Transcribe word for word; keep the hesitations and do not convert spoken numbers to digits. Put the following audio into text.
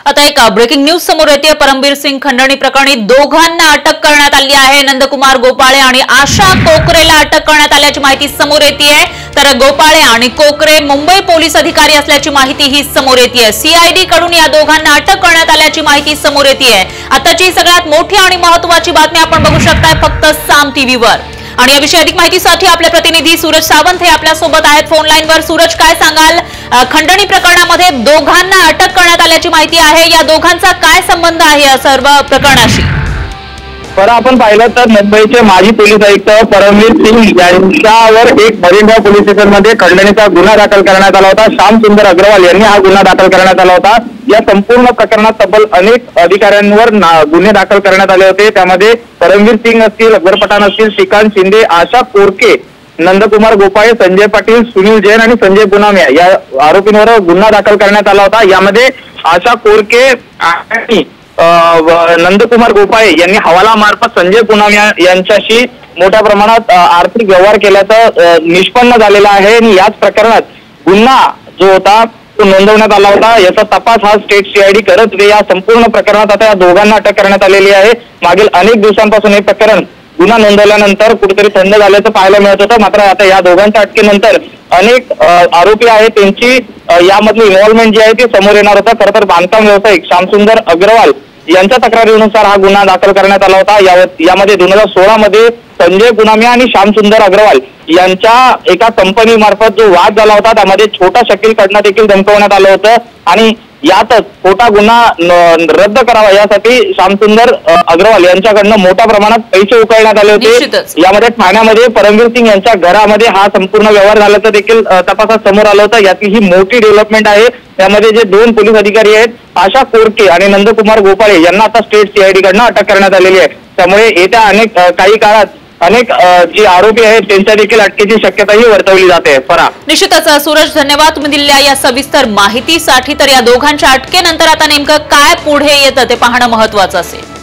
आता एक breaking news समोर येते। परमबीर सिंग खंडणी प्रकरणी दोघांना अटक करण्यात आली आहे। नंदकुमार गोपाळे आणि आशा कोकरेला अटक करण्यात आल्याची माहिती समोर येते। तर गोपाळे आणि कोकरे मुंबई पोलीस अधिकारी असल्याची माहिती ही समोर येते। सीआयडी कडून या दोघांना अटक करण्यात आल्याची माहिती समोर येते। आताची सगळ्यात मोठी आणि महत्त्वाची बातमी आपण बघू शकताय फक्त साम टीव्हीवर। आणि याविषयी अधिक माहितीसाठी आपले प्रतिनिधी सूरज सावंत हे आपल्या सोबत आहेत फोन लाईनवर। सूरज, काय सांगाल? खंडणी प्रकरणामध्ये दोघांना अटक करण्यात आल्याची माहिती आहे। या दोघांचा काय संबंध आहे या सर्व प्रकरणाशी? बरं, आपण पाहिलं तर मुंबईचे माजी पोलीस आयुक्त परमबीर सिंग यांच्यावर एक मरीनगाव पोलीस स्टेशनमध्ये खंडणीचा गुन्हा दाखल करण्यात आला होता। श्याम सुंदर अग्रवाल यांनी हा गुन्हा दाखल करण्यात आला होता। या संपूर्ण प्रकरणात तब्बल अनेक अधिकाऱ्यांवर गुन्हे दाखल करण्यात आले होते। त्यामध्ये परमबीर सिंग असतील, अकबर पठाण असतील, श्रीकांत शिंदे, आशा कोरके, नंदकुमार गोपाळे, संजय पाटील, सुनील जैन आणि संजय पुनामिया या आरोपींवर गुन्हा दाखल करण्यात आला होता। यामध्ये आशा कोरके आणि नंदकुमार गोपाळे यांनी हवाला मार्फत संजय पुनामिया यांच्याशी मोठ्या प्रमाणात आर्थिक व्यवहार केल्याचं निष्पन्न झालेलं आहे। आणि याच प्रकरणात गुन्हा जो होता तो नोंदवण्यात आला होता। याचा तपास हा स्टेट सीआयडी करत होते। या संपूर्ण प्रकरणात आता या दोघांना अटक करण्यात आलेली आहे। मागील अनेक दिवसांपासून हे प्रकरण गुन्हा नोंदवल्यानंतर कुठेतरी थंड झाल्याचं पाहायला मिळत होतं। मात्र आता या दोघांच्या अटकेनंतर अनेक आरोपी आहेत त्यांची यामधली इन्व्हॉल्वमेंट जी आहे ती समोर येणार होता। खरं तर बांधकाम व्यावसायिक श्यामसुंदर अग्रवाल यांच्या तक्रारीनुसार हा गुन्हा दाखल करण्यात आला होता। यामध्ये दोन हजार सोळा मध्ये संजय पुनामिया आणि श्यामसुंदर अग्रवाल यांच्या एका कंपनी मार्फत जो वाद झाला होता त्यामध्ये छोटा शकील कडनं देखील धमकवण्यात आलं होतं। आणि यातच खोटा गुन्हा रद्द करावा यासाठी श्यामसुंदर अग्रवाल यांच्याकडनं मोठ्या प्रमाणात पैसे उकळण्यात आले होते। यामध्ये ठाण्यामध्ये परमबीर सिंग यांच्या घरामध्ये हा संपूर्ण व्यवहार झाल्याचं देखील तपासात समोर आलं होतं। यातली ही मोठी डेव्हलपमेंट आहे। त्यामध्ये जे दोन पोलीस अधिकारी आहेत आशा कोरके आणि नंदकुमार गोपाळे यांना आता स्टेट सीआयडी कडनं अटक करण्यात आलेली आहे। त्यामुळे येत्या अनेक काही काळात अनेक जे आरोपी आहेत त्यांच्या देखील अटकेची शक्यताही वर्तवली जाते। फरा निश्चितच सूरज, धन्यवाद तुम्ही दिलेल्या या सविस्तर माहितीसाठी। तर या दोघांच्या अटकेनंतर आता नेमकं काय पुढे येतं ते पाहणं महत्त्वाचं असेल।